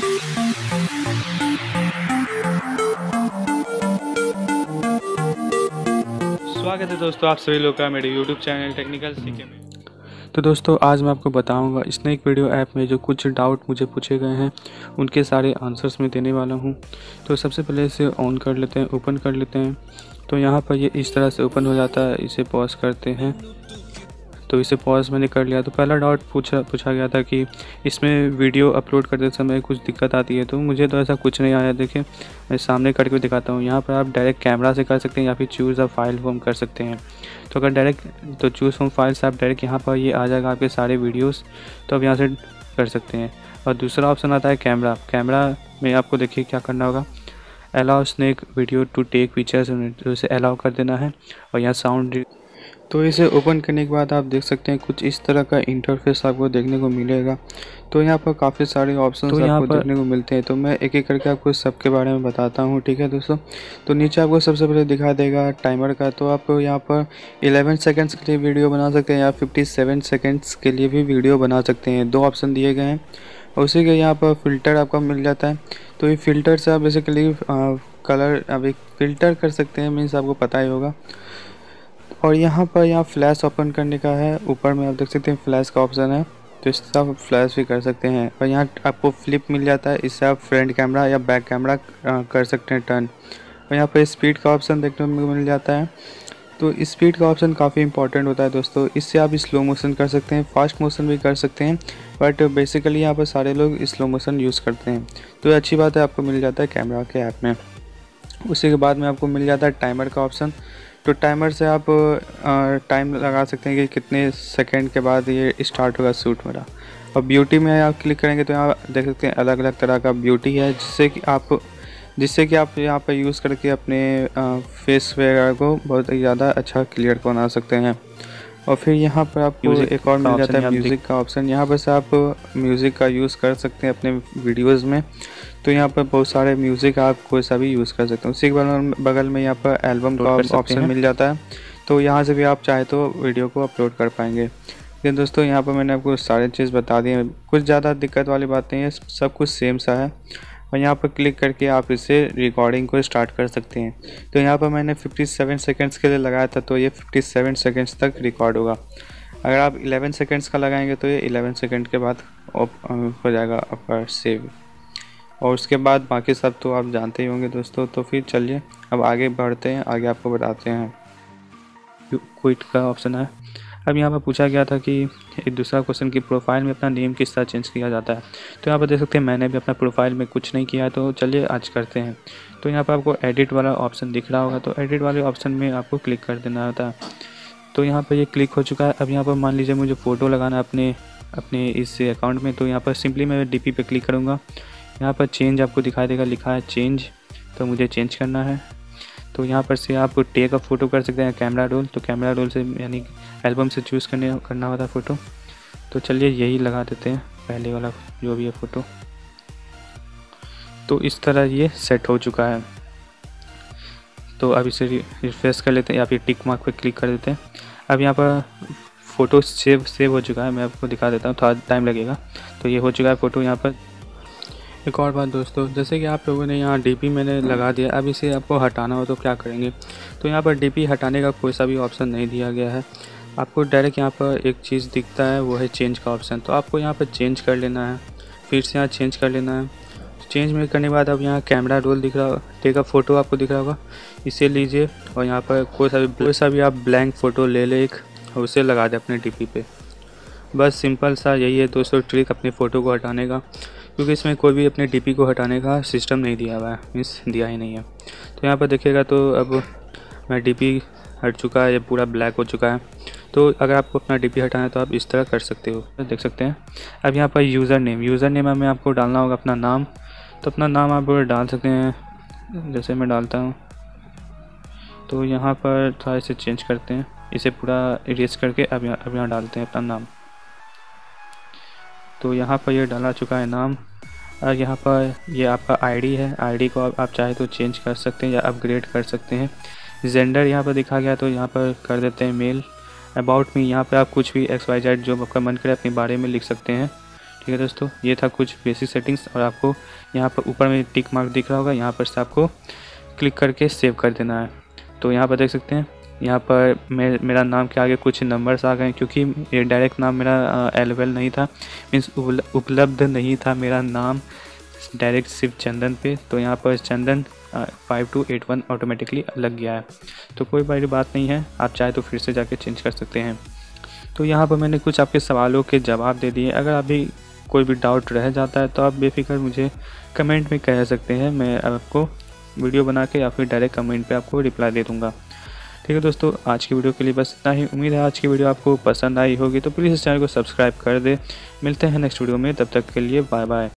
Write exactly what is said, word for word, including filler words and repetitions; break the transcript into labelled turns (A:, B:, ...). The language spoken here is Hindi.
A: स्वागत है दोस्तों आप सभी लोग का मेरे यूट्यूब चैनल टेक्निकल सीखे में। तो दोस्तों आज मैं आपको बताऊंगा स्नैक वीडियो ऐप में जो कुछ डाउट मुझे पूछे गए हैं उनके सारे आंसर्स मैं देने वाला हूं। तो सबसे पहले इसे ऑन कर लेते हैं, ओपन कर लेते हैं। तो यहां पर ये इस तरह से ओपन हो जाता है। इसे पॉज करते हैं। तो इसे पॉज मैंने कर लिया। तो पहला डाउट पूछा पूछा गया था कि इसमें वीडियो अपलोड करते समय कुछ दिक्कत आती है। तो मुझे तो ऐसा कुछ नहीं आया। देखिए मैं सामने करके दिखाता हूँ। यहाँ पर आप डायरेक्ट कैमरा से कर सकते हैं या फिर चूज़ अ फाइल फॉर्म कर सकते हैं। तो अगर डायरेक्ट तो चूज़ फ्रॉम फाइल से आप डायरेक्ट यहाँ पर ये आ जाएगा आपके सारे वीडियोस। तो आप यहाँ से कर सकते हैं। और दूसरा ऑप्शन आता है कैमरा। कैमरा में आपको देखिए क्या करना होगा, allow snack video to take pictures, तो इसे अलाउ कर देना है। और यहाँ साउंड, तो इसे ओपन करने के बाद आप देख सकते हैं कुछ इस तरह का इंटरफेस आपको देखने को मिलेगा। तो यहाँ पर काफ़ी सारे ऑप्शंस तो आपको देखने को मिलते हैं। तो मैं एक एक करके आपको सबके बारे में बताता हूँ, ठीक है दोस्तों। तो नीचे आपको सबसे पहले दिखा देगा टाइमर का। तो आप यहाँ पर ग्यारह सेकंड्स के लिए वीडियो बना सकते हैं या सत्तावन सेकंड्स के लिए भी वीडियो बना सकते हैं। दो ऑप्शन दिए गए हैं। और उसी के यहाँ पर फ़िल्टर आपका मिल जाता है। तो ये फ़िल्टर से आप बेसिकली कलर अब एक फ़िल्टर कर सकते हैं, मीन्स आपको पता ही होगा। और यहाँ पर यहाँ फ्लैश ओपन करने का है। ऊपर में आप देख सकते हैं फ्लैश का ऑप्शन है। तो इससे आप फ्लैश भी कर सकते हैं। और यहाँ आपको फ्लिप मिल जाता है। इससे आप फ्रंट कैमरा या बैक कैमरा कर सकते हैं टर्न। और यहाँ पर स्पीड का ऑप्शन देखने को मिल जाता है। तो स्पीड का ऑप्शन काफ़ी इंपॉर्टेंट होता है दोस्तों। इससे आप स्लो मोशन कर सकते हैं, फास्ट मोशन भी कर सकते हैं। बट बेसिकली यहाँ पर सारे लोग स्लो मोशन यूज़ करते हैं। तो ये अच्छी बात है, आपको मिल जाता है कैमरा के ऐप में। उसी के बाद में आपको मिल जाता है टाइमर का ऑप्शन। तो टाइमर से आप टाइम लगा सकते हैं कि कितने सेकंड के बाद ये स्टार्ट होगा शूट मेरा। और ब्यूटी में आप क्लिक करेंगे तो यहाँ देख सकते हैं अलग अलग तरह का ब्यूटी है, जिससे कि आप जिससे कि आप यहाँ पर यूज़ करके अपने फेस वगैरह को बहुत ही ज़्यादा अच्छा क्लियर बना सकते हैं। और फिर यहाँ पर आपको एक और मिल जाता है म्यूज़िक का ऑप्शन। यहाँ पर से आप म्यूज़िक का यूज़ कर सकते हैं अपने वीडियोज़ में। तो यहाँ पर बहुत सारे म्यूज़िक आप कोई सा भी यूज़ कर सकते हैं। उसी के बगल में यहाँ पर एल्बम का ऑप्शन मिल जाता है। तो यहाँ से भी आप चाहे तो वीडियो को अपलोड कर पाएंगे। लेकिन दोस्तों यहाँ पर मैंने आपको सारी चीज़ बता दी है, कुछ ज़्यादा दिक्कत वाली बात नहीं है, सब कुछ सेम सा है। और यहाँ पर क्लिक करके आप इसे रिकॉर्डिंग को स्टार्ट कर सकते हैं। तो यहाँ पर मैंने सत्तावन सेकंड्स के लिए लगाया था, तो ये सत्तावन सेकंड्स तक रिकॉर्ड होगा। अगर आप ग्यारह सेकंड्स का लगाएंगे तो ये ग्यारह सेकंड के बाद हो जाएगा आपका सेव। और उसके बाद बाकी सब तो आप जानते ही होंगे दोस्तों। तो फिर चलिए अब आगे बढ़ते हैं, आगे आपको बताते हैं। क्विट का ऑप्शन है। अब यहाँ पर पूछा गया था कि एक दूसरा क्वेश्चन की प्रोफाइल में अपना नेम किस तरह चेंज किया जाता है। तो यहाँ पर देख सकते हैं मैंने भी अपना प्रोफाइल में कुछ नहीं किया है। तो चलिए आज करते हैं। तो यहाँ पर आपको एडिट वाला ऑप्शन दिख रहा होगा। तो एडिट वाले ऑप्शन में आपको क्लिक कर देना होता है। तो यहाँ पर ये क्लिक हो चुका है। अब यहाँ पर मान लीजिए मुझे फ़ोटो लगाना अपने अपने इस अकाउंट में। तो यहाँ पर सिंपली मैं डी पी पे क्लिक करूँगा। यहाँ पर चेंज आपको दिखाई देगा, लिखा है चेंज। तो मुझे चेंज करना है। तो यहाँ पर से आप टेक अ फ़ोटो कर सकते हैं, कैमरा रोल। तो कैमरा रोल से यानी एल्बम से चूज़ करने करना होता है फ़ोटो। तो चलिए यही लगा देते हैं, पहले वाला जो भी है फ़ोटो। तो इस तरह ये सेट हो चुका है। तो अब इसे रिफ्रेश कर लेते हैं या फिर टिक मार्क पे क्लिक कर देते हैं। अब यहाँ पर फ़ोटो सेव सेव हो चुका है। मैं आपको दिखा देता हूँ, थोड़ा टाइम लगेगा। तो ये हो चुका है फ़ोटो यहाँ पर। एक और बात दोस्तों, जैसे कि आप लोगों ने यहाँ डीपी मैंने लगा दिया। अब इसे आपको हटाना हो तो क्या करेंगे। तो यहाँ पर डीपी हटाने का कोई सा भी ऑप्शन नहीं दिया गया है। आपको डायरेक्ट यहाँ पर एक चीज़ दिखता है, वो है चेंज का ऑप्शन। तो आपको यहाँ पर चेंज कर लेना है, फिर से यहाँ चेंज कर लेना है। चेंज में करने के बाद अब यहाँ कैमरा रोल दिख रहा होगा, टेक अ फ़ोटो आपको दिख रहा होगा, इसे लीजिए। और यहाँ पर कोई सा भी कोई सा भी आप ब्लैंक फ़ोटो ले ले एक, और उसे लगा दें अपने डीपी पे। बस सिंपल सा यही है दोस्तों ट्रिक अपने फ़ोटो को हटाने का। क्योंकि इसमें कोई भी अपने डीपी को हटाने का सिस्टम नहीं दिया हुआ है, मीन्स दिया ही नहीं है। तो यहाँ पर देखिएगा तो अब मैं डीपी हट चुका है, ये पूरा ब्लैक हो चुका है। तो अगर आपको अपना डीपी हटाना है तो आप इस तरह कर सकते हो, देख सकते हैं। अब यहाँ पर यूज़र नेम यूज़र नेम में आपको डालना होगा अपना नाम। तो अपना नाम आप डाल सकते हैं, जैसे मैं डालता हूँ। तो यहाँ पर थोड़ा इसे चेंज करते हैं, इसे पूरा इरेज करके अब यहाँ अब यहाँ डालते हैं अपना नाम। तो यहाँ पर ये डाला चुका है नाम। और यहाँ पर ये आपका आईडी है, आईडी को आप, आप चाहे तो चेंज कर सकते हैं या अपग्रेड कर सकते हैं। जेंडर यहाँ पर दिखा गया तो यहाँ पर कर देते हैं मेल। अबाउट मी यहाँ पे आप कुछ भी एक्स वाई जेड जो आपका मन करे अपने बारे में लिख सकते हैं, ठीक है दोस्तों, ये था कुछ बेसिक सेटिंग्स। और आपको यहाँ पर ऊपर में टिक मार्क दिख रहा होगा, यहाँ पर से आपको क्लिक करके सेव कर देना है। तो यहाँ पर देख सकते हैं, यहाँ पर मे, मेरा नाम के आगे कुछ नंबर्स आ गए, क्योंकि ये डायरेक्ट नाम मेरा अवेलेबल नहीं था, मीन्स उपलब्ध नहीं था मेरा नाम डायरेक्ट सिर्फ चंदन पे। तो यहाँ पर Chandan five two eight one automatically लग गया है। तो कोई बड़ी बात नहीं है, आप चाहे तो फिर से जाके चेंज कर सकते हैं। तो यहाँ पर मैंने कुछ आपके सवालों के जवाब दे दिए। अगर अभी कोई भी डाउट रह जाता है तो आप बेफिक्र मुझे कमेंट में कह सकते हैं, मैं आपको वीडियो बना के या फिर डायरेक्ट कमेंट पे आपको रिप्लाई दे दूँगा। ठीक है दोस्तों, आज की वीडियो के लिए बस इतना ही। उम्मीद है आज की वीडियो आपको पसंद आई होगी, तो प्लीज़ इस चैनल को सब्सक्राइब कर दे। मिलते हैं नेक्स्ट वीडियो में, तब तक के लिए बाय बाय।